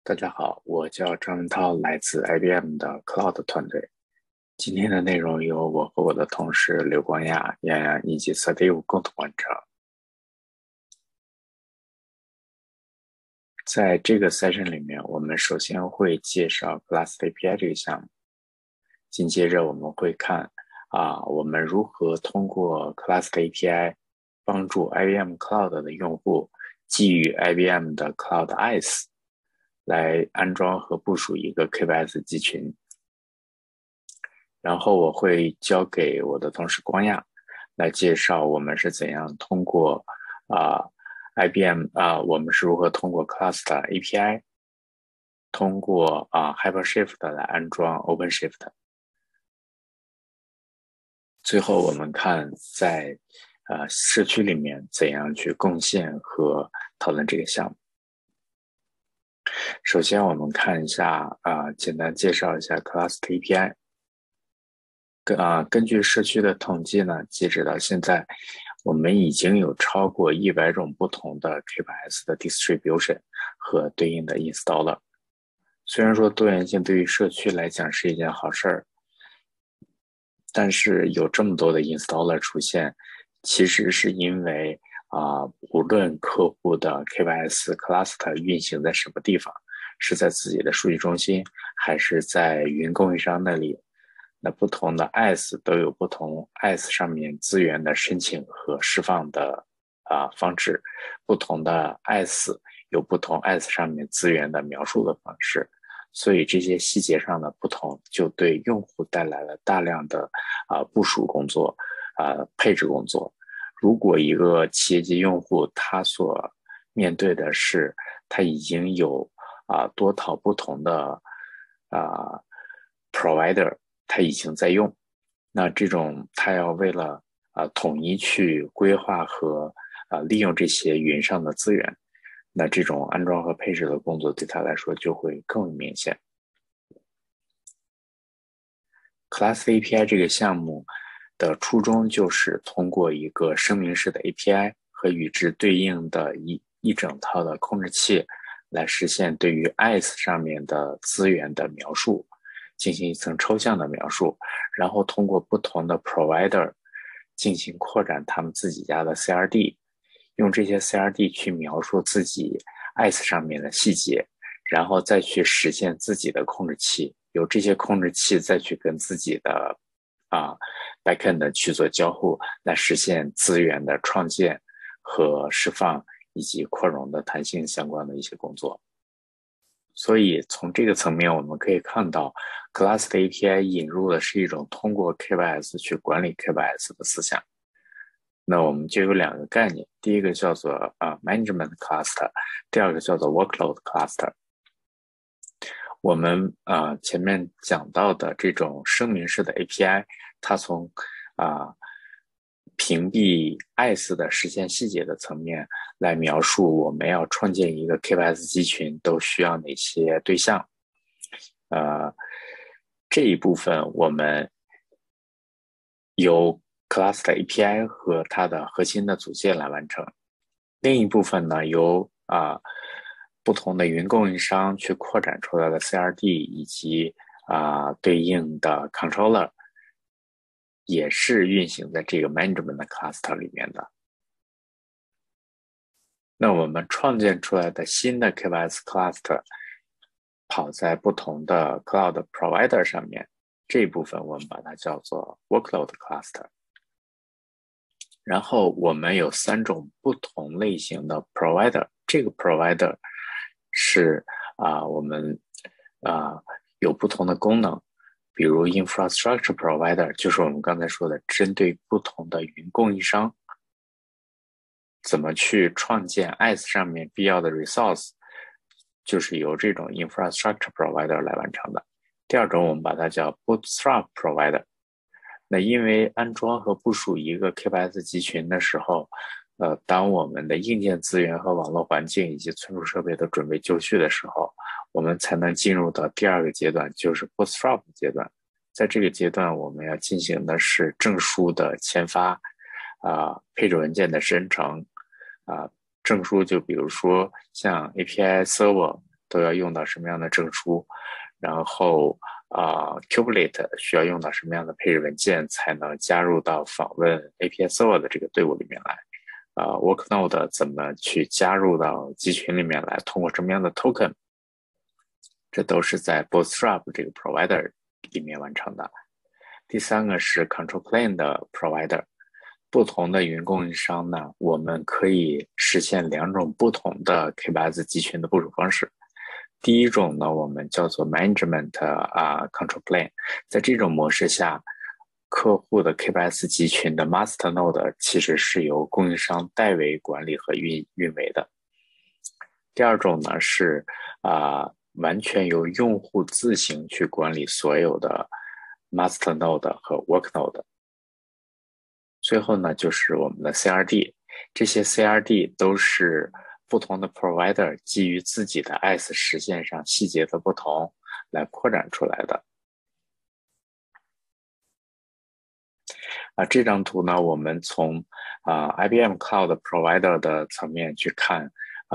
大家好，我叫张文涛，来自 IBM 的 Cloud 团队。今天的内容由我和我的同事刘光亚、杨洋以及 Steve 共同完成。在这个 session 里面，我们首先会介绍 Class API 这个项目，紧接着我们会看我们如何通过 Class API 帮助 IBM Cloud 的用户基于 IBM 的 Cloud IaaS 来安装和部署一个 KBS 集群。然后我会交给我的同事光亚来介绍我们是怎样通过IBM 我们是如何通过 Class 的 API 通过HyperShift 来安装 OpenShift。最后我们看在社区里面怎样去贡献和讨论这个项目。首先我们看一下简单介绍一下 Class API。根据社区的统计呢，截止到现在，我们已经有超过100种不同的 K8S 的 distribution 和对应的 installer。虽然说多元性对于社区来讲是一件好事儿，但是有这么多的 installer 出现，其实是因为无论客户的 K8S cluster 运行在什么地方，是在自己的数据中心，还是在云供应商那里，那不同的 IaaS 都有不同 IaaS 上面资源的申请和释放的方式，不同的 IaaS 有不同 IaaS 上面资源的描述的方式，所以这些细节上的不同，就对用户带来了大量的部署工作、配置工作。如果一个企业级用户他所面对的是他已经有多套不同的provider，他已经在用，那这种他要为了统一去规划和利用这些云上的资源，那这种安装和配置的工作对他来说就会更明显。Class API 这个项目的初衷就是通过一个声明式的 API 和与之对应的一整套的控制器，来实现对于 IaaS 上面的资源的描述，进行一层抽象的描述，然后通过不同的 provider 进行扩展他们自己家的 CRD， 用这些 CRD 去描述自己 IaaS 上面的细节，然后再去实现自己的控制器，由这些控制器再去跟自己的backend 去做交互，来实现资源的创建和释放以及扩容的弹性相关的一些工作。所以从这个层面我们可以看到 Class 的 API 引入的是一种通过 K8S 去管理 K8S 的思想。那我们就有两个概念，第一个叫做Management Cluster， 第二个叫做 Workload Cluster。我们前面讲到的这种声明式的 API， 它从屏蔽 IaaS 的实现细节的层面来描述我们要创建一个 K8S 集群都需要哪些对象。这一部分我们由 Class 的 API 和它的核心的组件来完成，另一部分呢由不同的云供应商去扩展出来的 CRD 以及对应的 controller 也是运行在这个 management 的 cluster 里面的。那我们创建出来的新的 K8S cluster 跑在不同的 cloud provider 上面，这一部分我们把它叫做 workload cluster。然后我们有3种不同类型的 provider， 这个 provider 是我们有不同的功能，比如 infrastructure provider 就是我们刚才说的针对不同的云供应商怎么去创建 IaaS 上面必要的 resource， 就是由这种 infrastructure provider 来完成的。第二种我们把它叫 bootstrap provider， 那因为安装和部署一个 K8S 集群的时候，当我们的硬件资源和网络环境以及存储设备都准备就绪的时候，我们才能进入到第2个阶段，就是 bootstrap 阶段。在这个阶段我们要进行的是证书的签发，配置文件的生成，证书就比如说像 API Server， 都要用到什么样的证书，然后Kubernetes 需要用到什么样的配置文件才能加入到访问 API Server 的这个队伍里面来。Worknode 怎么去加入到集群里面来，通过什么样的 token， 这都是在 Bootstrap 这个 provider 里面完成的。第三个是 Control Plane 的 provider， 不同的云供应商呢，我们可以实现两种不同的 K8s 集群的部署方式。第一种呢，我们叫做 Management Control Plane， 在这种模式下，客户的 K8s 集群的 Master Node 其实是由供应商代为管理和运维的。第二种呢是完全由用户自行去管理所有的 Master Node 和 Work Node。最后呢就是我们的 CRD， 这些 CRD 都是不同的 provider 基于自己的 IaaS 实现上细节的不同来扩展出来的。这张图呢，我们从IBM Cloud Provider 的层面去看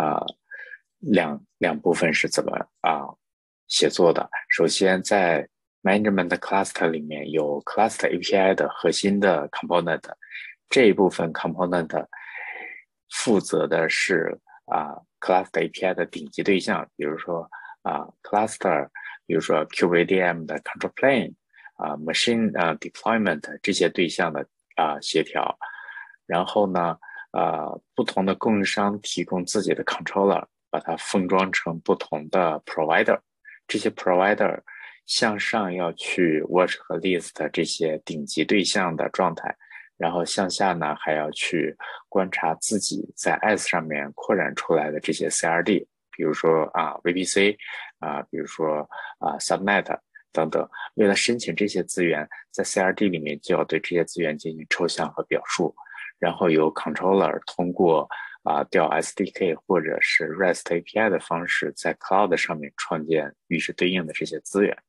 两部分是怎么写作的。首先，在 Management Cluster 里面有 Cluster API 的核心的 Component， 这一部分 Component 负责的是Cluster API 的顶级对象，比如说Cluster， 比如说 KubeADM 的 Control Plane。Machine deployment 这些对象的协调，然后呢不同的供应商提供自己的 controller， 把它封装成不同的 provider， 这些 provider 向上要去 watch 和 list 这些顶级对象的状态，然后向下呢还要去观察自己在 IaaS 上面扩展出来的这些 CRD， 比如说VPC 比如说Subnet等等，为了申请这些资源，在 CRD 里面就要对这些资源进行抽象和表述，然后由 controller 通过调 SDK 或者是 REST API 的方式，在 Cloud 上面创建与之对应的这些资源。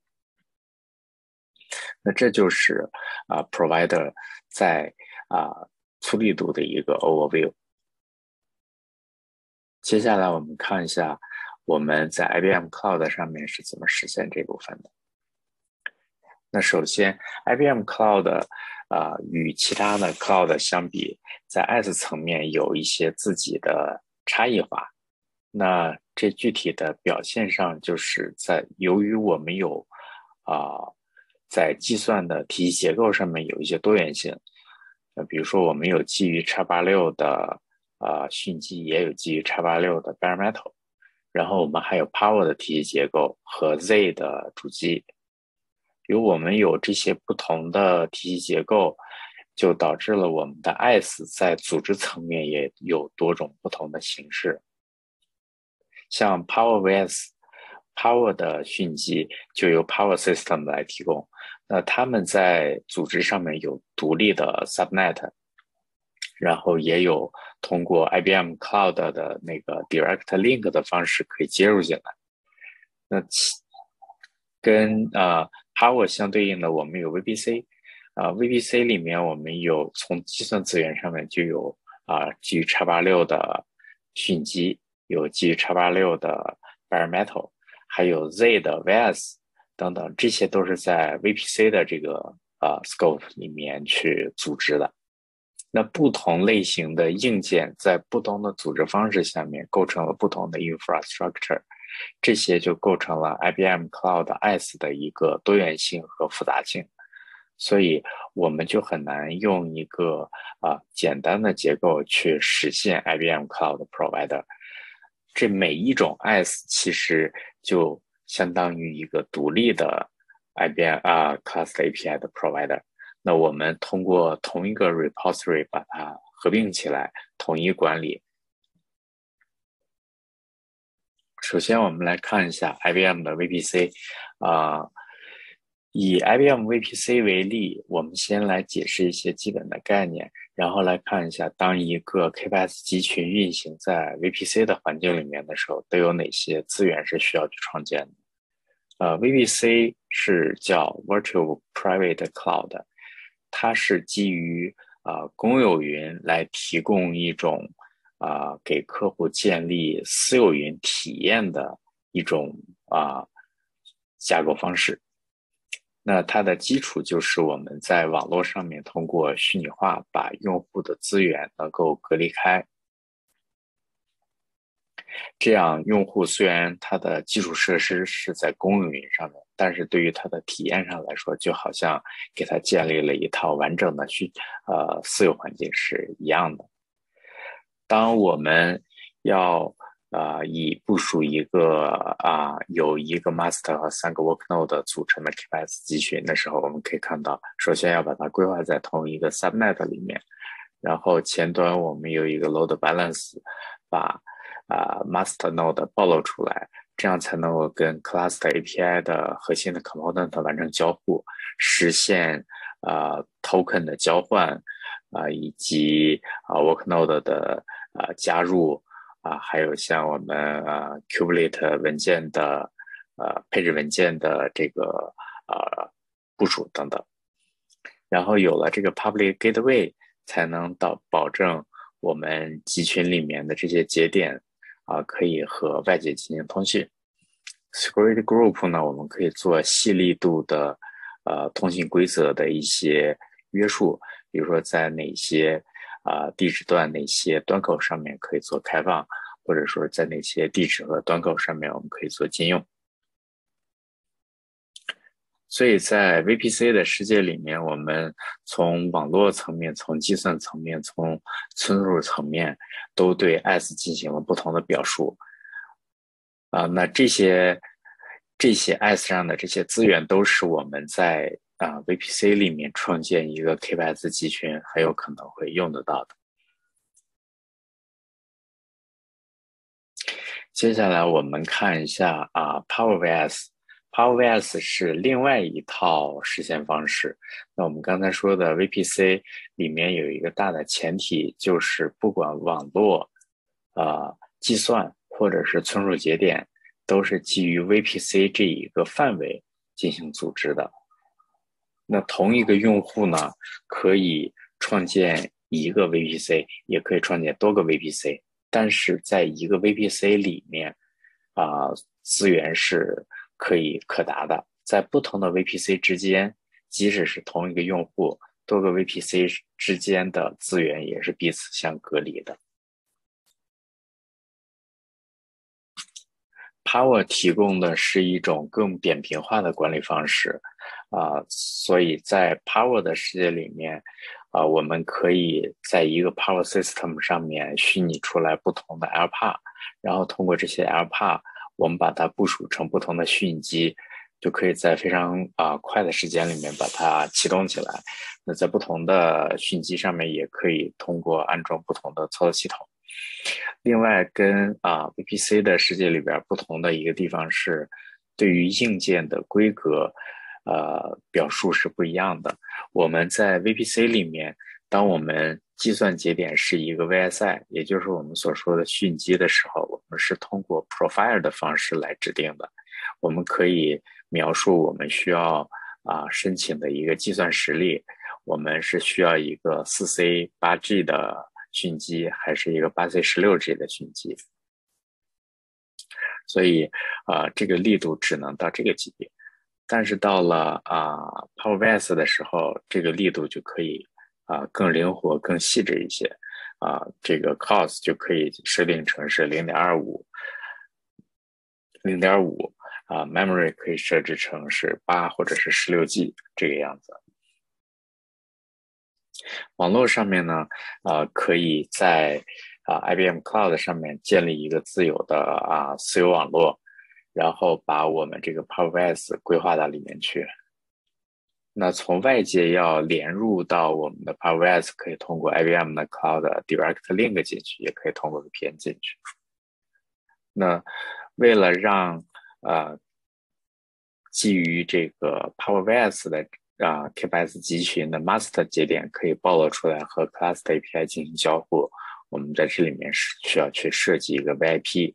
那这就是Provider 在粗力度的一个 overview。接下来我们看一下我们在 IBM Cloud 上面是怎么实现这部分的。那首先 IBM Cloud 与其他的 Cloud 相比，在 IaaS 层面有一些自己的差异化。那这具体的表现上，就是由于我们有在计算的体系结构上面有一些多元性。比如说我们有基于 x86 的迅基，也有基于 x86 的 Bare Metal， 然后我们还有 Power 的体系结构和 Z 的主机。我们有这些不同的体系结构，就导致了我们的 IaaS 在组织层面也有多种不同的形式。像 Power的迅基就由 Power System 来提供，那他们在组织上面有独立的 Subnet， 然后也有通过 IBM Cloud 的那个 Direct Link 的方式可以接入进来。那跟Power 相对应的，我们有 VPC，VPC 里面我们有从计算资源上面就有基于 x86 的迅基，有基于 x86 的 Bare Metal， 还有 Z 的 VS 等等，这些都是在 VPC 的这个scope 里面去组织的。那不同类型的硬件在不同的组织方式下面构成了不同的 infrastructure， 这些就构成了 IBM Cloud IaaS 的一个多元性和复杂性。所以我们就很难用一个简单的结构去实现 IBM Cloud Provider。这每一种 IaaS 其实就相当于一个独立的 IBM Cluster API 的 Provider。那我们通过同一个 repository 把它合并起来，统一管理。首先我们来看一下 IBM 的 VPC，以 IBM VPC 为例，我们先来解释一些基本的概念，然后来看一下当一个 K8s 集群运行在 VPC 的环境里面的时候，都有哪些资源是需要去创建的。VPC 是叫 Virtual Private Cloud， 它是基于公有云来提供一种给客户建立私有云体验的一种架构方式。那它的基础就是我们在网络上面通过虚拟化把用户的资源能够隔离开，这样用户虽然它的基础设施是在公有云上面，但是对于它的体验上来说，就好像给它建立了一套完整的私有环境是一样的。当我们要以部署一个有一个 master 和3个 work node 组成的 K8s 集群的时候，我们可以看到，首先要把它规划在同一个 subnet 里面，然后前端我们有一个 load balance，把master node 暴露出来，这样才能够跟 cluster API 的核心的 component 完成交互，实现token 的交换以及work node 的加入还有像我们Kubelet 文件的配置文件的这个部署等等。然后有了这个 public gateway， 才能保证我们集群里面的这些节点可以和外界进行通讯。Security group 呢，我们可以做细粒度的通信规则的一些约束，比如说在哪些地址段、哪些端口上面可以做开放，或者说在哪些地址和端口上面我们可以做禁用。所以在 VPC 的世界里面，我们从网络层面、从计算层面、从存储层面，都对 S 进行了不同的表述。那这些 S 上的这些资源，都是我们在VPC 里面创建一个 K8s 集群很有可能会用得到的。接下来我们看一下PowerVS。PowerVS 是另外一套实现方式。那我们刚才说的 VPC 里面有一个大的前提，就是不管网络、计算或者是存储节点，都是基于 VPC 这一个范围进行组织的。那同一个用户呢，可以创建一个 VPC， 也可以创建多个 VPC， 但是在一个 VPC 里面资源是可达的。在不同的 VPC 之间，即使是同一个用户，多个 VPC 之间的资源也是彼此相隔离的。Power 提供的是一种更扁平化的管理方式所以在 Power 的世界里面我们可以在一个 Power System 上面虚拟出来不同的 LPA， 然后通过这些 LPA， 我们把它部署成不同的虚拟机，就可以在非常快的时间里面把它启动起来。那在不同的虚拟机上面也可以通过安装不同的操作系统。另外跟VPC 的世界里边不同的一个地方是，对于硬件的规格表述是不一样的。我们在 VPC 里面，当我们计算节点是一个 VSI， 也就是我们所说的虚拟机的时候，我们是通过 profile 的方式来指定的。我们可以描述我们需要申请的一个计算实例，我们是需要一个 4C 8G 的虚拟机，还是一个 8C 16G 的虚拟机。所以这个力度只能到这个级别。但是到了PowerVS 的时候，这个力度就可以更灵活、更细致一些这个 cost 就可以设定成是 0.25 memory 可以设置成是8或者是16G 这个样子。网络上面呢可以在IBM Cloud 上面建立一个自有的私有网络，然后把我们这个 PowerVS 规划到里面去。那从外界要连入到我们的 PowerVS， 可以通过 IBM 的 Cloud Direct Link 进去，也可以通过 VPN 进去。那为了让基于这个 PowerVS 的K8s 集群的 master 节点可以暴露出来和 cluster API 进行交互，我们在这里面是需要去设计一个 VIP。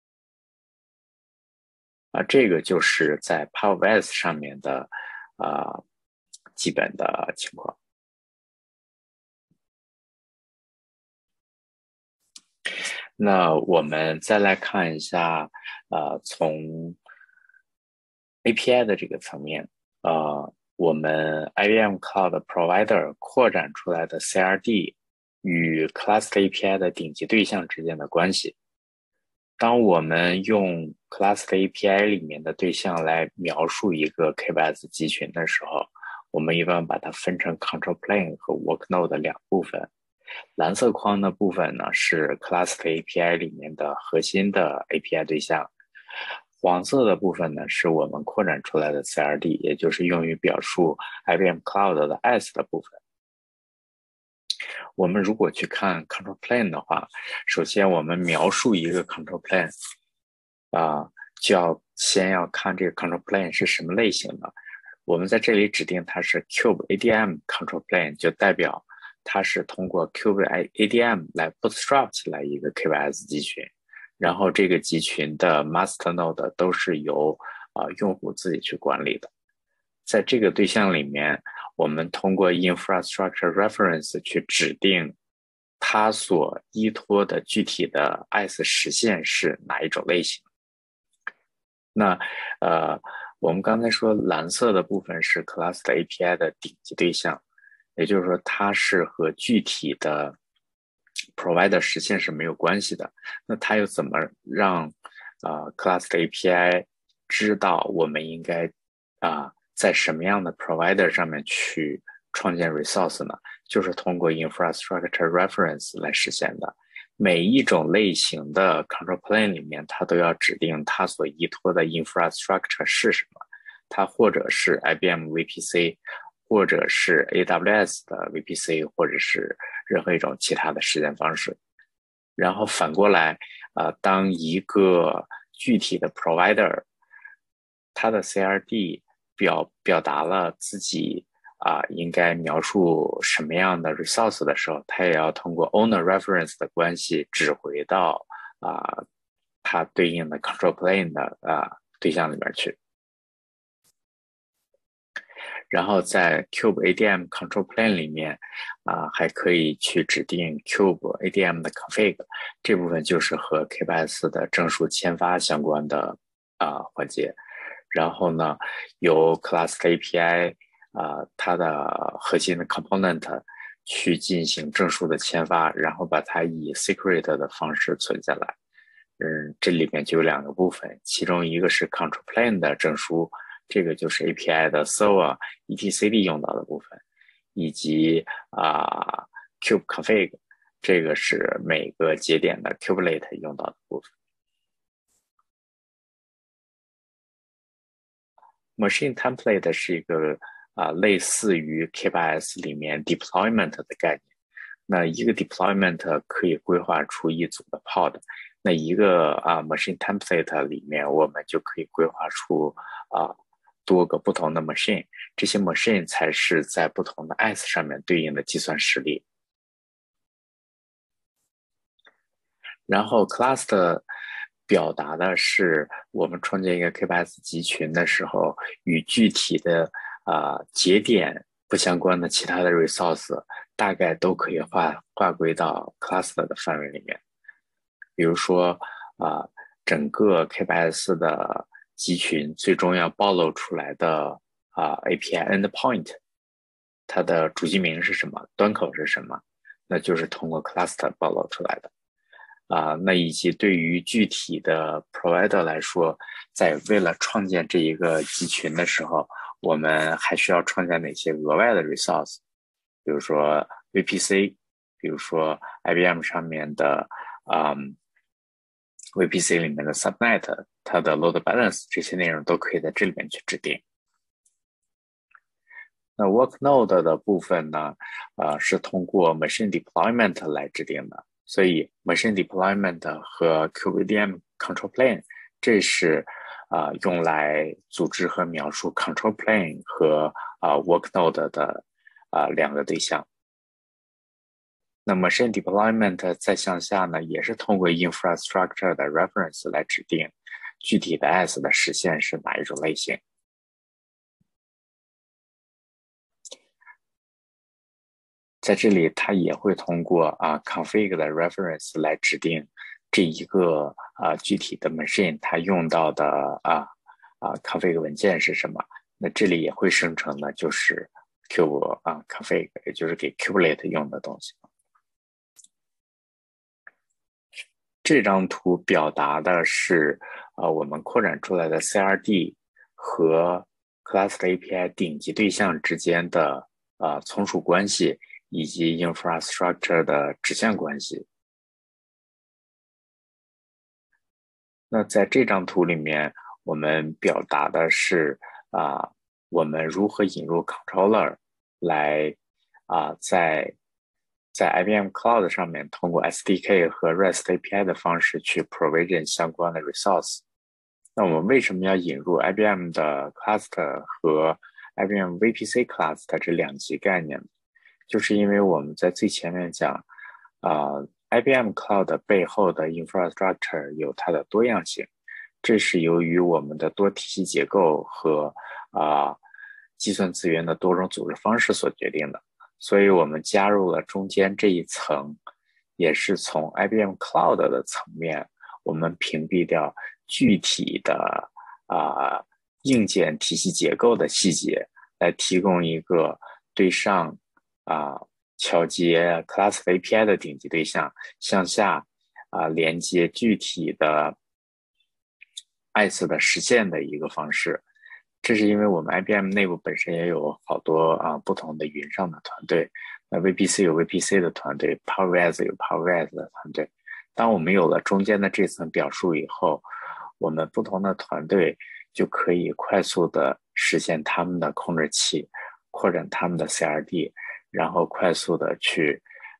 这个就是在 PowerVS 上面的基本的情况。 那我们再来看一下，从 API 的这个层面，我们 IBM Cloud Provider 扩展出来的 CRD 与 Class API 的顶级对象之间的关系。当我们用 Class API 里面的对象来描述一个 K8s 集群的时候，我们一般把它分成 Control Plane 和 Work Node 两部分。蓝色框的部分呢是 Class API 里面的核心的 API 对象，黄色的部分呢是我们扩展出来的 CRD， 也就是用于表述 IBM Cloud 的 S 的部分。我们如果去看 Control Plane 的话，首先我们描述一个 Control Plane，先要看这个 Control Plane 是什么类型的。我们在这里指定它是 Cube ADM Control Plane， 就代表它是通过 Cube ADM 来 bootstrap 起来一个 K8s 集群，然后这个集群的 master node 都是由用户自己去管理的。在这个对象里面，我们通过 infrastructure reference 去指定它所依托的具体的 IaaS 实现是哪一种类型。那我们刚才说蓝色的部分是 Class API 的顶级对象，也就是说它是和具体的 provider 实现是没有关系的。那它又怎么让Class API 知道我们应该在什么样的 provider 上面去创建 resource 呢？就是通过 infrastructure reference 来实现的。每一种类型的 control plane 里面，它都要指定它所依托的 infrastructure 是什么。它或者是 IBM VPC， 或者是 AWS 的 VPC， 或者是任何一种其他的实现方式。然后反过来，当一个具体的 provider， 它的 CRD 表达了自己应该描述什么样的 resource 的时候，它也要通过 owner reference 的关系指回到它对应的 control plane 的对象里面去。然后在 Cube ADM control plane 里面还可以去指定 Cube ADM 的 config， 这部分就是和 K8s 的证书签发相关的环节。然后呢，由 Class API 它的核心的 component 去进行证书的签发，然后把它以 secret 的方式存下来。这里面就有两个部分，其中一个是 control plane 的证书，这个就是 API 的 server etcd 用到的部分，以及Cube config， 这个是每个节点的 kubelet 用到的部分。Machine template 是一个类似于 K8s 里面 deployment 的概念。那一个 deployment 可以规划出一组的 pod， 那一个machine template 里面我们就可以规划出多个不同的 machine， 这些 machine 才是在不同的 IaaS 上面对应的计算实例。然后 cluster 表达的是我们创建一个 K8s 集群的时候，与具体的节点不相关的其他的 resource 大概都可以划归到 cluster 的范围里面。比如说整个 K8s 的集群最终要暴露出来的API endpoint， 它的主机名是什么，端口是什么，那就是通过 cluster 暴露出来的。那以及对于具体的 provider 来说，在为了创建这一个集群的时候，我们还需要创建哪些额外的 resource， 比如说 VPC， 比如说 IBM 上面的VPC 里面的 subnet， 它的 load balance 这些内容都可以在这里面去指定。那 work node 的部分呢，是通过 machine deployment 来指定的。所以 machine deployment 和 QVDM control plane， 这是用来组织和描述 control plane 和work node 的两个对象。那 machine deployment 再向下呢，也是通过 infrastructure 的 reference 来指定具体的 IaaS 的实现是哪一种类型。在这里，它也会通过config 的 reference 来指定这一个具体的 machine 它用到的config 文件是什么，那这里也会生成的就是 config， 也就是给 Kubernetes 用的东西。这张图表达的是我们扩展出来的 CRD 和 Cluster API 顶级对象之间的从属关系以及 infrastructure 的直线关系。那在这张图里面，我们表达的是我们如何引入 controller 来在 IBM Cloud 上面通过 SDK 和 REST API 的方式去 provision 相关的 resource。那我们为什么要引入 IBM 的 Cluster 和 IBM VPC Cluster 这两级概念？就是因为我们在最前面讲IBM Cloud 背后的 infrastructure 有它的多样性，这是由于我们的多体系结构和计算资源的多种组织方式所决定的。所以我们加入了中间这一层，也是从 IBM Cloud 的层面，我们屏蔽掉具体的硬件体系结构的细节，来提供一个对上桥接 Cluster API 的顶级对象，向下连接具体的 IaaS 的实现的一个方式。这是因为我们 IBM 内部本身也有好多不同的云上的团队，那 VPC 有 VPC 的团队， PowerVS 有 PowerVS 的团队。当我们有了中间的这层表述以后，我们不同的团队就可以快速的实现他们的控制器，扩展他们的 CRD， 然后快速的去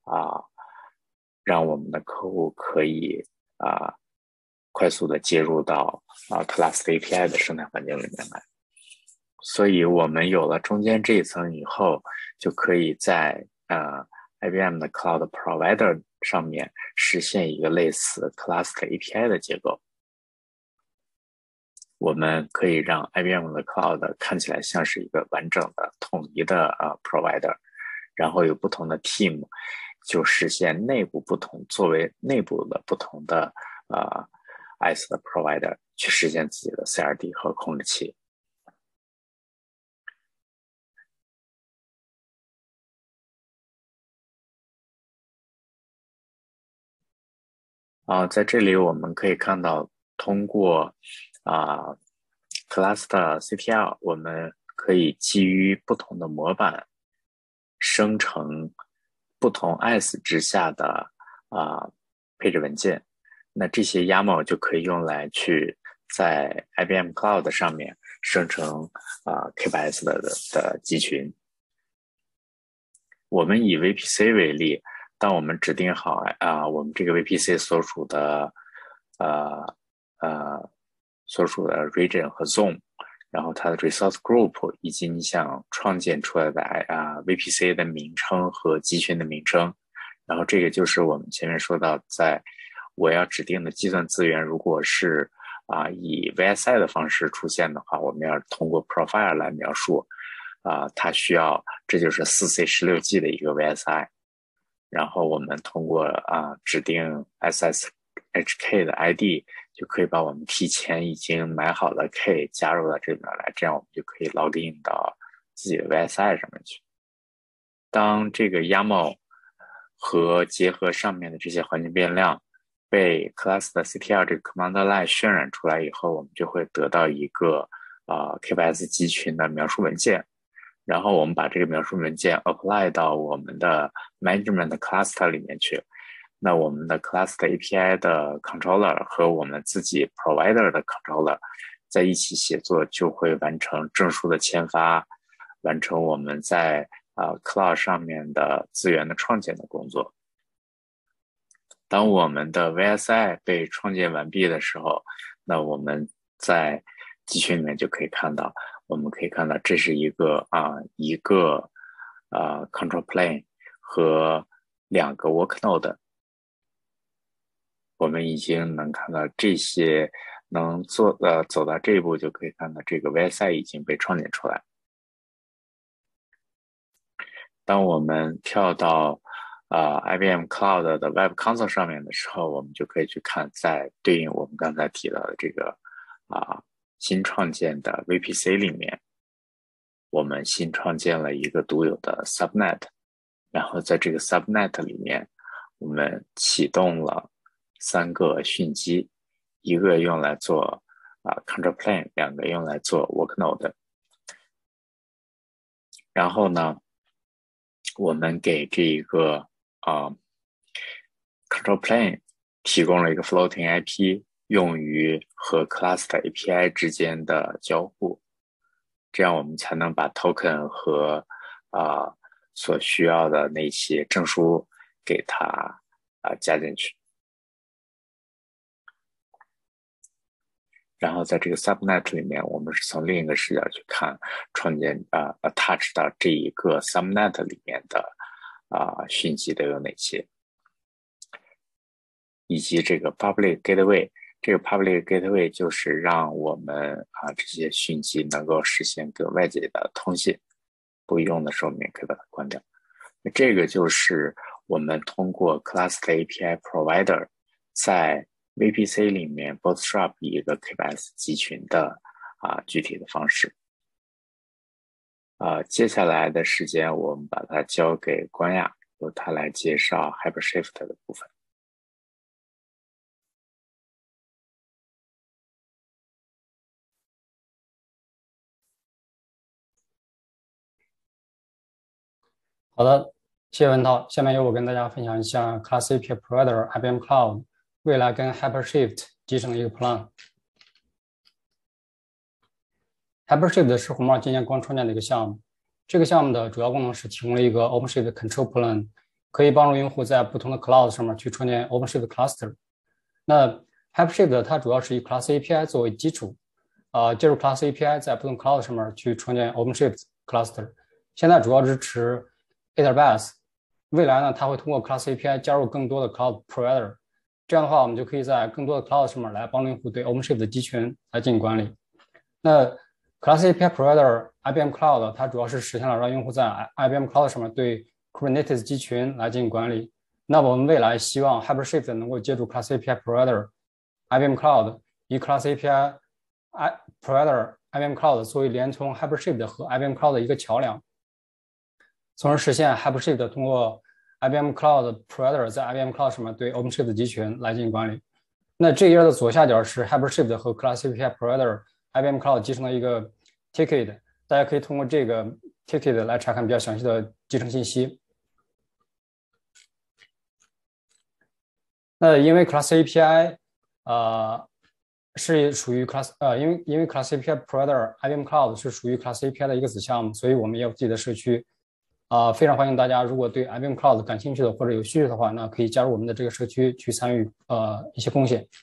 让我们的客户可以快速的接入到Cluster API 的生态环境里面来。所以我们有了中间这一层以后，就可以在IBM 的 Cloud Provider 上面实现一个类似 Cluster API 的结构。我们可以让 IBM 的 Cloud 看起来像是一个完整的统一的Provider， 然后有不同的 team 就实现内部不同，作为内部的不同的IaaS 的 Provider 去实现自己的 CRD 和控制器。在这里我们可以看到，通过Cluster CTL， 我们可以基于不同的模板生成不同 IaaS 之下的配置文件。那这些 YAML 就可以用来去在 IBM Cloud 上面生成K8s 的集群。我们以 VPC 为例，当我们指定好我们这个 VPC 所属的region 和 zone， 然后它的 resource group 以及你想创建出来的VPC 的名称和集群的名称，然后这个就是我们前面说到，在我要指定的计算资源，如果是以 VSI 的方式出现的话，我们要通过 profile 来描述它需要，这就是 4C16G 的一个 VSI， 然后我们通过指定 SSHK 的 ID 就可以把我们提前已经买好的 K 加入到这边来，这样我们就可以 login 到自己的 VSI 上面去。当这个 YAML 和结合上面的这些环境变量被 Cluster CTL 这个 command line 渲染出来以后，我们就会得到一个K8s 集群的描述文件。然后我们把这个描述文件 apply 到我们的 management cluster 里面去，那我们的 cluster API 的 controller 和我们自己 provider 的 controller 在一起协作，就会完成证书的签发，完成我们在cloud 上面的资源的创建的工作。当我们的 VSI 被创建完毕的时候，那我们在集群里面就可以看到，我们可以看到这是一个control plane 和2个 work node。我们已经能看到这些，能走到这一步就可以看到这个 VSI 已经被创建出来。当我们跳到 IBM Cloud 的 Web Console 上面的时候，我们就可以去看，在对应我们刚才提到的这个新创建的 VPC 里面，我们新创建了一个独有的 Subnet， 然后在这个 Subnet 里面，我们启动了3个讯机，一个用来做Control Plane， 2个用来做 Worknode。然后呢，我们给这一个Control Plane 提供了一个 Floating IP， 用于和 Cluster API 之间的交互，这样我们才能把 Token 和所需要的那些证书给它加进去。然后在这个 Subnet 里面，我们是从另一个视角去看创建attach 到这一个 Subnet 里面的讯息都有哪些，以及这个 Public Gateway。这个 Public Gateway 就是让我们这些讯息能够实现跟外界的通信，不用的时候我们也可以把它关掉。这个就是我们通过 Cluster API Provider 在 VPC 里面 Bootstrap 一个 KBS 集群的具体的方式。接下来的时间我们把它交给关亚，由他来介绍 HyperShift 的部分。 好的，谢谢文涛。下面由我跟大家分享一下 Class API Provider IBM Cloud 未来跟 HyperShift 集成的一个 plan。HyperShift 是红帽今年刚创建的一个项目，这个项目的主要功能是提供了一个 OpenShift Control Plan， 可以帮助用户在不同的 Cloud 上面去创建 OpenShift Cluster。那 HyperShift 它主要是以 Class API 作为基础，借助 Class API 在不同 Cloud 上面去创建 OpenShift Cluster。现在主要支持 AWS， 未来呢，它会通过 Class API 加入更多的 Cloud Provider， 这样的话，我们就可以在更多的 Cloud 上面来帮助用户对 OpenShift 的集群来进行管理。那 Class API Provider IBM Cloud 它主要是实现了让用户在 IBM Cloud 上面对 Kubernetes 集群来进行管理。那我们未来希望 HyperShift 能够借助 Class API Provider IBM Cloud 以 Class API Provider IBM Cloud 作为连通 HyperShift 和 IBM Cloud 的一个桥梁，从而实现 HyperShift 通过 IBM Cloud Provider 在 IBM Cloud 上面对 OpenShift 集群来进行管理。那这一页的左下角是 HyperShift 和 Class API Provider IBM Cloud 集成的一个 ticket， 大家可以通过这个 ticket 来查看比较详细的集成信息。那因为 Class API 是属于 Class 因为 Class API Provider IBM Cloud 是属于 Class API 的一个子项目，所以我们也有自己的社区。非常欢迎大家，如果对 IBM Cloud 感兴趣的或者有需求的话，那可以加入我们的这个社区去参与一些贡献。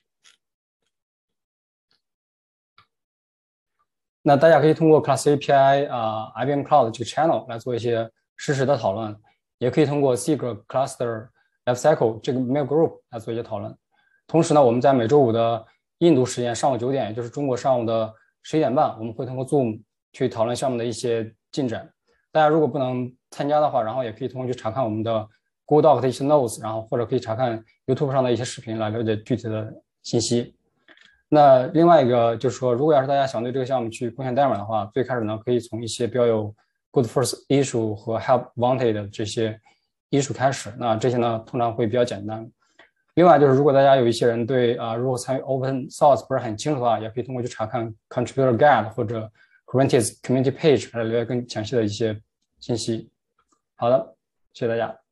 那大家可以通过 Class API IBM Cloud 这个 channel 来做一些实时的讨论，也可以通过 Secret Cluster Lifecycle 这个 mail group 来做一些讨论。同时呢，我们在每周五的印度时间上午9点，也就是中国上午的11点半，我们会通过 Zoom 去讨论项目的一些进展。大家如果不能参加的话，然后也可以通过去查看我们的 Google Doc 的一些 notes， 然后或者可以查看 YouTube 上的一些视频来了解具体的信息。那另外一个就是说，如果要是大家想对这个项目去贡献代码的话，最开始呢可以从一些标有 Good First Issue 和 Help Wanted 的这些 issue 开始，那这些呢通常会比较简单。另外就是如果大家有一些人对如果参与 Open Source 不是很清楚的话，也可以通过去查看 Contributor Guide 或者 Kubernetes Community Page 来了解更详细的一些信息。好的，谢谢大家。